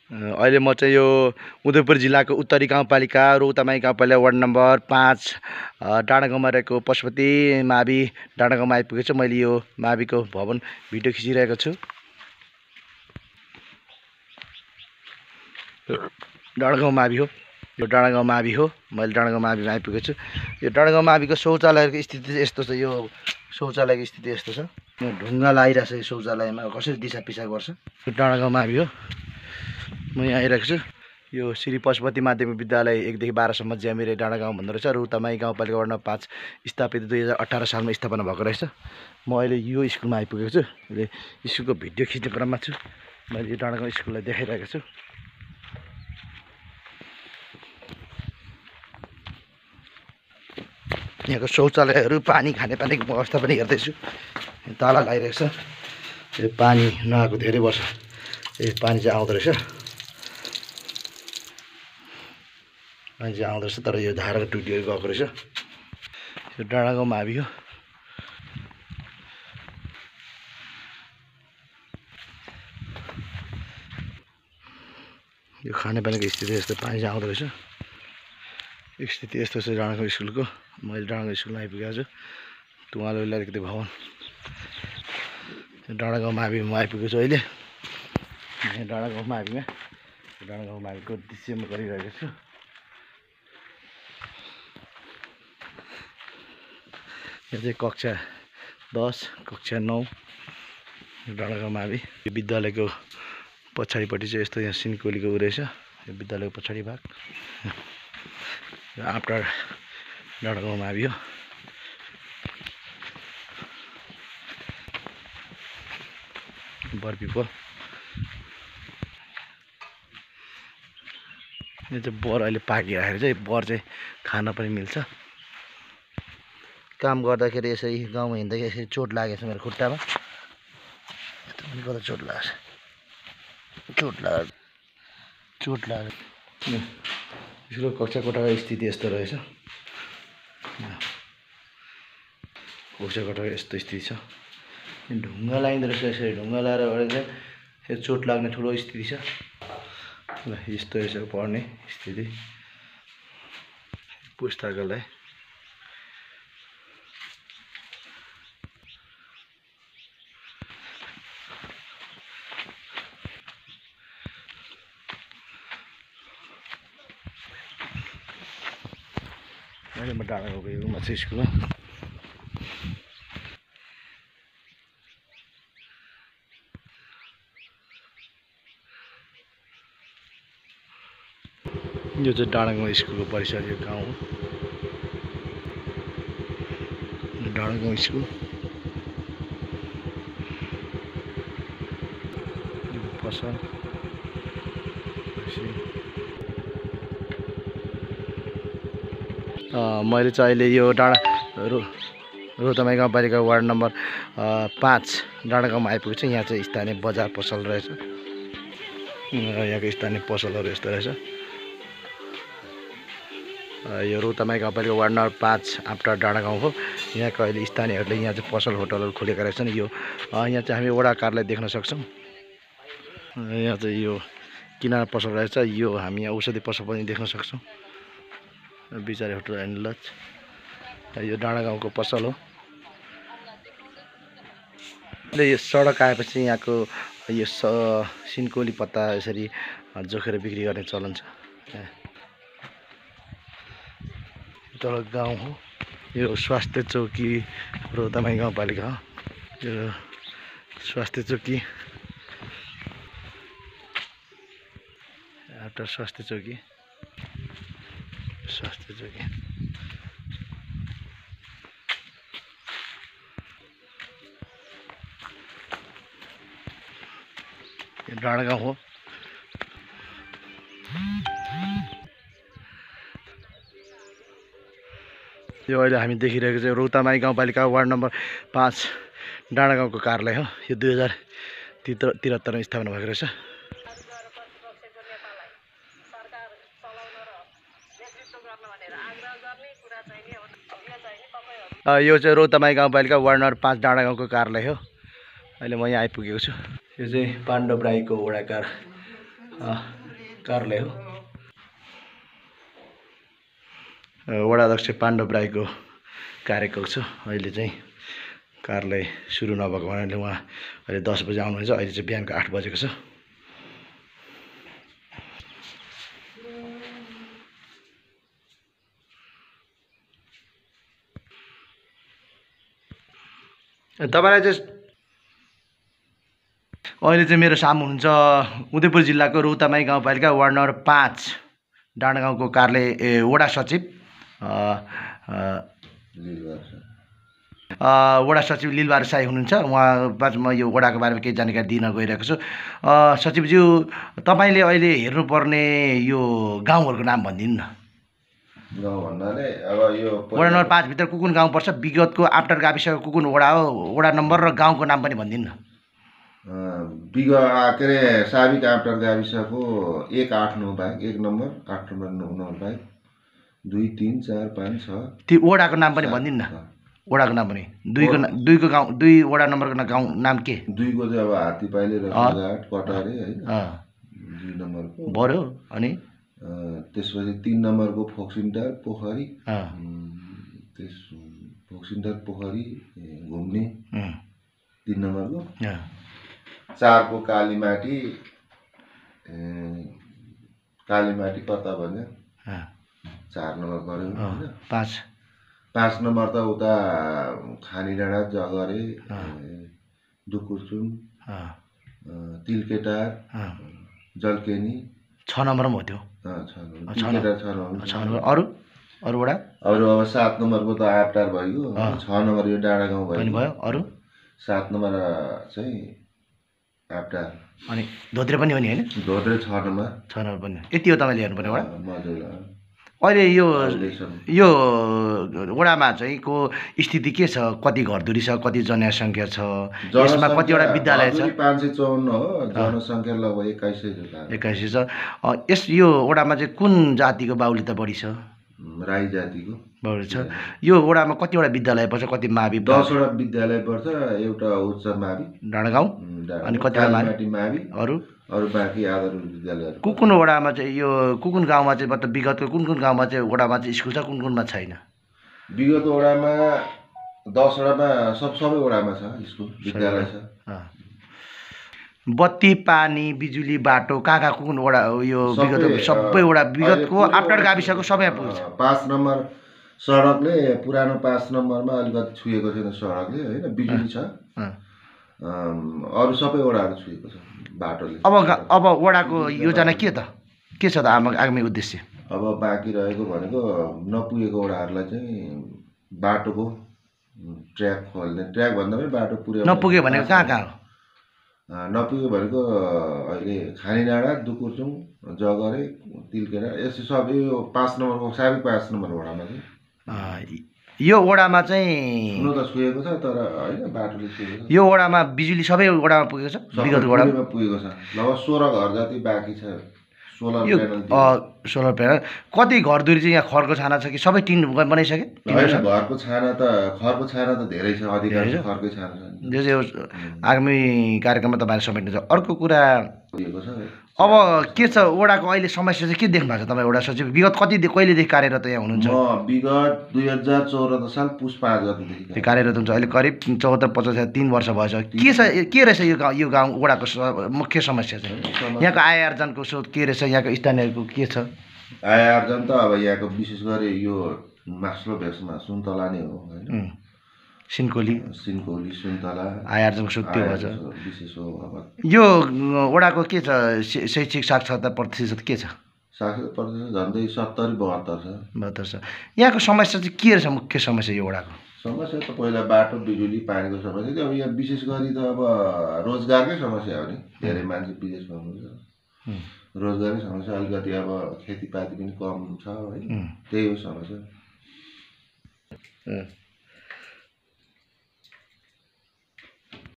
अहिले म चाहिँ यो उदयपुर जिल्लाको उत्तरी गाउँपालिका रौतमाई गाउँपालिका वार्ड नम्बर 5 डाँडागाउँमा रहेको पशुपति मावि डाँडागाउँमा आइपुगेको छु। मैले यो माविको भवन भिडियो खिचिरहेको छु। डाँडागाउँ मावि हो, यो डाँडागाउँ मावि हो। मैले डाँडागाउँ माविमा आइपुगेको छु। यो डाँडागाउँ माविको शौचालयको स्थिति चाहिँ यस्तो छ। यो शौचालयको स्थिति यस्तो छ, ढुङ्गा लगाइरहेको छ। यो शौचालयमा कसरी दिसा पिसाब गर्छ। यो डाँडागाउँ मावि हो, म यहाँ आइरहेको छु। यो श्री पशुपति माध्यमिक विद्यालय 1 देखि 12 सम्म ज्यामिरे डाँडागाउँ भन्दो रहेछ। रौतमाई गाउँपालिका वार्ड नम्बर 5 स्थापित 2018 सालमा स्थापना भएको रहेछ। म अहिले यो स्कुलमा आइपुगेको छु। अहिले स्कुलको भिडियो खिच्ने क्रममा छु। मैले यो डाँडागाउँ स्कुललाई देखाइरहेको छु। यहाँको शौचालयहरू, पानी, खानेपानीको व्यवस्था पनि हेर्दैछु। ताला लगाइरहेको छ। यो पानी नआएको धेरै वर्ष, यो पानी चाहिँ आउँदो रहेछ। पानी चाहिँ आउँदो रहेछ, तर यो धाराको टुटीहरू गएको रहेछ। यो डाँडागाउँ मावि हो। यो खानेपानीको स्थिति यस्तो, पानी चाहिँ आउँदो रहेछ। स्थिति यस्तो छ डाँडागाउँ स्कुलको। मैले डाँडागाउँ स्कुलमा आइपुगेको छु। तुवालो अलिकति भवन डाँडागाउँ माविमा म आइपुगेको छु। अहिले यहाँ डाँडागाउँ माविमा, डाँडागाउँ माविको दृश्य म गरिरहेको छु। यो चाहिँ कक्षा 10, कक्षा 9 डाँडागाउँ मावि। यो विद्यालयको पछाडिपट्टि चाहिँ यस्तो यहाँ सिन्कोलीको उ रहेछ। यो विद्यालयको पछाडि भाग आफ्टर डाँडागाउँ मावि हो। बर पिपल, यो चाहिँ बर अहिले पाकिराखेर चाहिँ बर चाहिँ खान पनि मिल्छ। काम गर्दाखेरि यसरी गाउँमा हिँड्दाखेरि यसरी चोट लागेको छ मेरो खुट्टामा। यता पनि कता चोट लागेको छ, चोट लाग्यो। स्कुलको कक्षा कोठाको स्थिति यस्तो रहेछ। कक्षा कोठाको यस्तो स्थिति छ। ढुङ्गा लगाइँदो रहेछ। यसरी ढुङ्गा लगाएर चाहिँ चोट लाग्ने ठुलो स्थिति छ। ल यस्तो रहेछ पढ्ने स्थिति। पुस्तकालय, अहिले म डाँडागाउँको यो छु स्कुलमा। यो चाहिँ डाँडागाउँ स्कुलको परिसर, यो गाउँ हो डाँडागाउँ स्कुल। पसल मैले चाहिँ अहिले यो रौतमाई गाउँपालिका वार्ड नम्बर 5 डाँडागाउँमा आइपुगेको छु। यहाँ चाहिँ स्थानीय बजार पसल रहेछ। यहाँको स्थानीय पसलहरू यस्तो रहेछ। यो रौतमाई गाउँपालिका वार्ड नम्बर 5 आफ्टर डाँडागाउँ हो। यहाँको अहिले स्थानीयहरूले यहाँ चाहिँ पसल होटलहरू खोलेका रहेछन्। यो यहाँ चाहिँ हामी वडा कार्यालय देख्न सक्छौँ। यहाँ चाहिँ यो किनारा पसल रहेछ। यो हामी यहाँ औषधि पसल पनि देख्न सक्छौँ। बिचारी होटल एन्ड लज, यो डाँडागाउँको पसल हो। यो सडक आएपछि यहाँको यो सिन्कोली पत्ता यसरी जोखेर बिक्री गर्ने चलन छ। तल गाउँ हो। यो स्वास्थ्य चौकी रौतमाई गाउँपालिका हो। यो स्वास्थ्य चौकी, आफ्टर स्वास्थ्य चौकी, स्वास्थ्य चौकी। यो डाँडागाउँ हो। यो अहिले हामी देखिरहेको चाहिँ रौतमाई गाउँपालिका वार्ड नम्बर 5 डाँडागाउँको कार्यालय हो। यो 2073 मा स्थापना भएको रहेछ। यो चाहिँ रौतमाई गाउँपालिका वार्ड नम्बर 5 डाँडागाउँको कार्यालय हो। अहिले म यहाँ आइपुगेको छु। यो चाहिँ पाण्डव राईको वडाकार कार्यालय हो। वडा अध्यक्ष पाण्डव राईको कार्यकक्ष अहिले चाहिँ कार्यालय सुरु नभएको हुनाले उहाँ अहिले 10 बजे आउनुहुन्छ। अहिले चाहिँ बिहानको 8 बजेको छ। तपाईँलाई चाहिँ अहिले चाहिँ मेरो सामु हुनुहुन्छ उदयपुर जिल्लाको रौतामाई गाउँपालिका वार्ड नम्बर 5 डाँडागाउँको कार्यालय वडा सचिव वडा सचिव लीलबहादुर साई हुनुहुन्छ। उहाँबाट म यो वडाको बारेमा केही जानकारी दिन गइरहेको छु। सचिवज्यू, तपाईँले अहिले हेर्नुपर्ने यो गाउँहरूको नाम भनिदिनु न। गाउँ भन्नाले अब यो वडा नम्बर 5 भित्र कुन गाउँ पर्छ, विगतको आफ्टर गाविसको कुन वडा हो, वडा नम्बर र गाउँको नाम पनि भनिदिनु न। के अरे साबिक आफ्टर गाविसको 1, 8, 9 बाहेक 1 नम्बर 8 नम्बर 9 नम्बर बाहेक 2, 3, 4, 5, 6 त्यो वडाको नाम पनि भनिदिनु न। वडाको नाम पनि दुईको गाउँ 2 वडा नम्बरको गाउँ नाम के? 2 को चाहिँ अब हात्तीपाइले रसघाट कटारे है 2 नम्बरको बर्यो। अनि त्यसपछि 3 नम्बरको फोक्सिन्टार पोखरी त्यस फोक्सिन्टार पोखरी घुम्ने 3 नम्बरको 4 को कालीमाटी कता भन्यो 4 नम्बर पर्यो हैन। 5 नम्बर त उता खानी डाँडा जगरे दुकुर्चुन तिलकेटार जलकेनी 6 नम्बरमा हो त्यो। 6 नम्बर अरू वडा अरू अब 7 नम्बरको त आपटार भयो। 6 नम्बर यो डाँडा गाउँ भयो। अरू 7 नम्बर चाहिँ आपटार। अनि धोत्रे पनि हो नि हैन? धोत्रे 6 नम्बर पनि। यति हो तपाईँले हेर्नुपर्ने वडा। मजुर अहिले यो वडामा चाहिँ को स्थिति के छ? कति घरधुरी छ, कति जनसङ्ख्या छ, यसमा कतिवटा विद्यालय छ? 554 हो, जनसङ्ख्या लगभग 21 छ। यो वडामा चाहिँ कुन जातिको बाहुल्यता बढी छ? राई जातिको बाहुल्य छ। यो वडामा कतिवटा विद्यालय पर्छ, कति मावि? 10 वटा विद्यालय पर्छ, एउटा उच्च मावि डाँडागाउँ, अनि कति मावि, अरू बाँकी आधारभूत विद्यालयहरू। कुन वडामा चाहिँ यो कुन गाउँमा चाहिँ मतलब विगतको कुन गाउँमा चाहिँ वडामा चाहिँ स्कुल छ, कुनमा छैन? विगत वडामा 10 वडामा सबै वडामा छ स्कुल विद्यालय छ। बत्ती पानी बिजुली बाटो कहाँ कुन वडा यो विगत सबै वडा विगतको आफ्टर गाविसको सबै पुग्छ। 5 नम्बर सडकले पुरानो 5 नम्बरमा अलिकति छुएको छैन सडकले हैन, बिजुली छ। अरू सबै वडाहरू छुएको छ बाटोले। अब वडाको योजना के त? के छ त आगामी उद्देश्य? अब बाँकी रहेको भनेको नपुगेको वडाहरूलाई चाहिँ बाटोको ट्र्याक खोल्ने, ट्र्याक भन्दा पनि बाटो पुर्याउने। नपुगे भनेको कहाँ हो? नपुग्यो भनेको अहिले खानी डाँडा दुकुर्चुङ जगरे तिलकेटा यस्तो सबै यो 5 नम्बरको साबिक 5 नम्बर वडामा चाहिँ यो वडामा चाहिँ हुन त छुएको छ तर हैन बाटोले छुएको छ। यो वडामा बिजुली सबै वडामा पुगेको छ? विगत वडामा पुगेको छ। लगभग 16 घर जति बाँकी छ। सोलर प्यानल कति घरधुरी चाहिँ यहाँ खरको छाना छ कि सबै टिन बनाइसके? खरको छाना त धेरै छ, अधिकांश खरकै छाना छ। जो चाहिँ आगामी कार्यक्रममा तपाईँले समेट्नु छ। अर्को कुरा अब के छ वडाको अहिले समस्या चाहिँ के देख्नु भएको छ तपाईँ वडा सचिव? विगत कहिलेदेखि कार्यरत यहाँ हुनुहुन्छ? म विगत 2014 साल पुस 5 गतेदेखि कार्यरत हुन्छ। अहिले करिब 74-50 3 वर्ष भएछ। के रहेछ यो गाउँ वडाको मुख्य समस्या चाहिँ? यहाँको आय आर्जनको स्रोत के रहेछ? यहाँको स्थानीयको के छ? आय आर्जन त अब यहाँको विशेष गरी यो मास्लो भेषमा सुन्तला नै हो हैन। सिन्कोली सुन्तला आय आर्जनको स्रोत त्यो भएछ विशेष हो। अब यो वडाको के छ शैक्षिक साक्षरता प्रतिशत के छ? साक्षरता प्रतिशत झन्डै 70-72 छ। यहाँको समस्या चाहिँ के रहेछ मुख्य समस्या यो वडाको? समस्या त पहिला बाटो बिजुली पानीको समस्या थियो। अब यहाँ विशेष गरी त अब रोजगारकै समस्या हो नि। धेरै मान्छे विदेशमा हुनुहुन्छ, रोजगारकै समस्या। अलिकति अब खेतीपाती पनि कम छ है, त्यही हो समस्या।